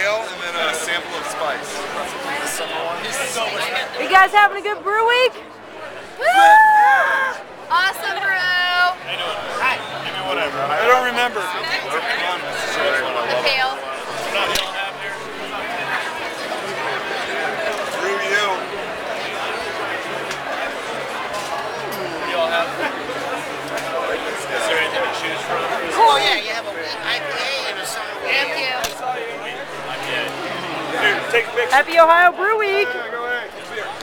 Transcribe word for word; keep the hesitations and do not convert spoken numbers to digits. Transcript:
ale and then a sample of spice. The summer one. You guys having a good brew week? Woo! Awesome, Brew. Hi. Give me whatever. I don't remember. The pail. Brew you. You all have? Is there anything to choose from? Oh yeah, you have a wheat I P A and a summer Thank you. Dude, take a picture. Happy Ohio Brew Week!